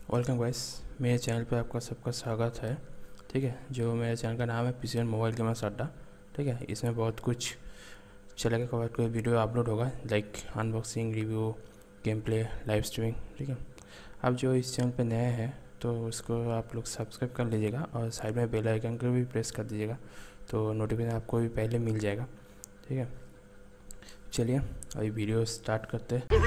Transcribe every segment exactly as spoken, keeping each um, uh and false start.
Welcome guys, मेरे channel पे आपका सबका स्वागत है। ठीक है, जो मेरे चैनल का नाम है पीसी एंड मोबाइल गेमर्स अड्डा। ठीक है, इसमें बहुत कुछ चलेगा, कवर कोई वीडियो अपलोड होगा like unboxing, review, game play, live streaming. ठीक है, आप जो इस चैनल पे नए हैं तो उसको आप लोग सब्सक्राइब कर लीजिएगा और साइड में बेल आइकन को भी प्रेस कर दीजिएगा तो नोटिफिकेशन आपको भी पहले मिल जाएगा। ठीक है, चलिए अभी वीडियो स्टार्ट करते हैं।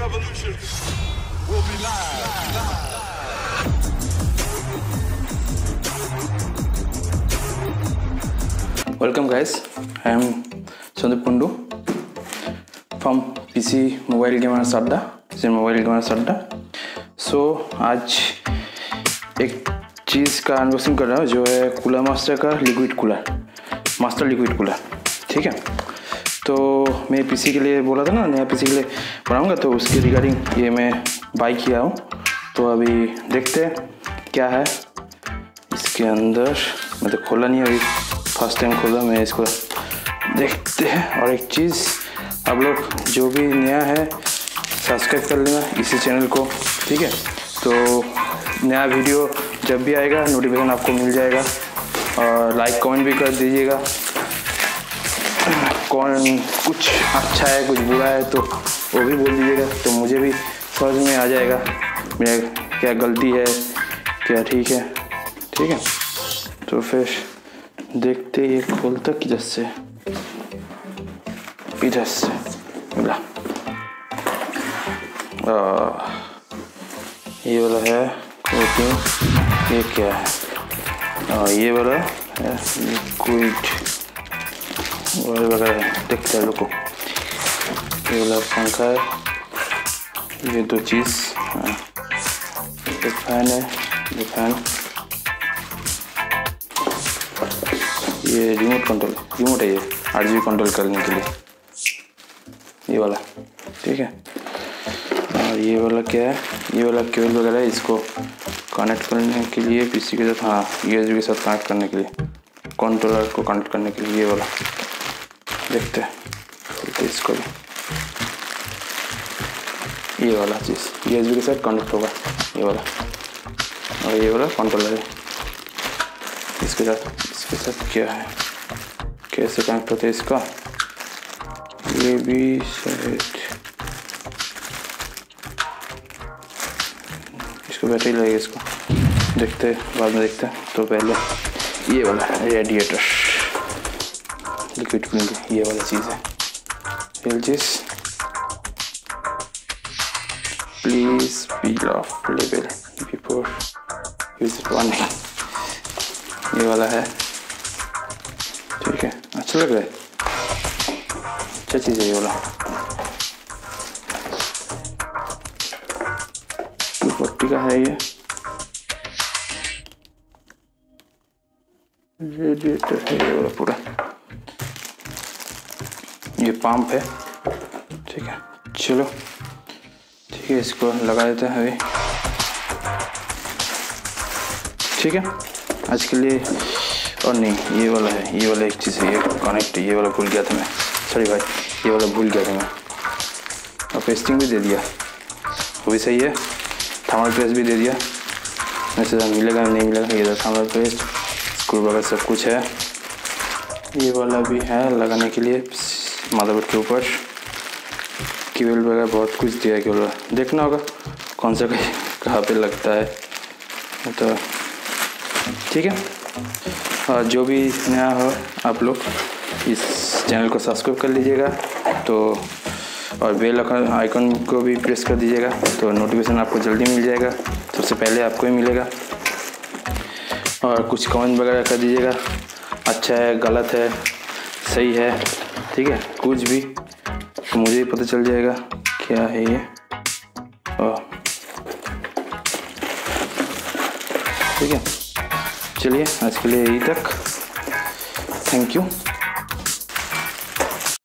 Welcome guys, I am Sandeep Pundu from P C Mobile Gamers अड्डा, P C Mobile Gamers अड्डा। सो आज एक चीज़ का अनबॉक्सिंग कर रहा हूँ जो है कूलर मास्टर का liquid cooler, Master liquid cooler. ठीक है, तो मैं पीसी के लिए बोला था ना, नया पीसी के लिए बनाऊँगा, तो उसके रिगार्डिंग ये मैं बाई किया हूँ। तो अभी देखते हैं क्या है इसके अंदर। मैं तो खोला नहीं, अभी फर्स्ट टाइम खोला मैं इसको, देखते हैं। और एक चीज़, आप लोग जो भी नया है सब्सक्राइब कर लेना इसी चैनल को। ठीक है, तो नया वीडियो जब भी आएगा नोटिफिकेशन आपको मिल जाएगा। और लाइक कमेंट भी कर दीजिएगा, कौन कुछ अच्छा है कुछ बुरा है तो वो भी बोल दीजिएगा, तो मुझे भी समझ में आ जाएगा मेरा क्या गलती है क्या ठीक है। ठीक है, तो फिर देखते ये खोलता किधर से, इधर से मिला। ये वाला है कोटिंग, ये क्या है? आ, ये वाला है लिक्विड वगैरह, देखते हैं लोगों। ये वाला पंखा है, ये दो चीज़, ये फैन है, ये फैन, ये रिमोट कंट्रोल, रिमोट है ये आरजीबी कंट्रोल करने के लिए, ये वाला। ठीक है, और ये वाला क्या है? ये वाला केबल वगैरह, इसको कनेक्ट करने के लिए पीसी के साथ, हाँ यूएसबी के साथ कनेक्ट करने के लिए, कंट्रोलर को कनेक्ट करने के लिए ये वाला। देखते हैं तो इसको भी, ये वाला चीज़ यूएसबी के साथ कनेक्ट होगा, ये वाला। और ये वाला कंट्रोलर है इसके साथ। इसके साथ क्या है, कैसे कनेक्ट होता है इसका? ये भी शायद इसको बैटरी लगेगी, इसको देखते हैं बाद में देखते हैं। तो पहले ये वाला रेडिएटर लिक्विड कूलिंग, ये वाला चीज़ है। ये चीज़ please peel off label before use warning, ये वाला है। ठीक है, अच्छा लग रहा है, अच्छा चीज़ है ये वाला। टू फोर्टी का है ये रेडिएटर है, ये वाला पूरा। ये पंप है। ठीक है, चलो ठीक है, इसको लगा देते हैं अभी। ठीक है, आज के लिए। और नहीं, ये वाला है, ये वाला एक चीज़ है, ये कनेक्ट, ये वाला भूल गया था मैं, सॉरी भाई, ये वाला भूल गया था मैं। और पेस्टिंग भी दे दिया, वो भी सही है। थर्मल पेस्ट भी दे दिया, वैसे मिलेगा नहीं मिलेगा, ये थर्मल पेस्ट, स्क्रू वगैरह सब कुछ है। ये वाला भी है लगाने के लिए मदरबोर्ड के ऊपर। केबल वगैरह बहुत कुछ दिया है, केबल देखना होगा कौन सा कहाँ पे लगता है। तो ठीक है, और जो भी नया हो आप लोग इस चैनल को सब्सक्राइब कर लीजिएगा, तो और बेल आइकन को भी प्रेस कर दीजिएगा तो नोटिफिकेशन आपको जल्दी मिल जाएगा, सबसे पहले आपको ही मिलेगा। और कुछ कमेंट वगैरह कर दीजिएगा, अच्छा है गलत है सही है, ठीक है, कुछ भी, तो मुझे ही पता चल जाएगा क्या है ये। और ठीक है, चलिए आज के लिए यही तक, थैंक यू।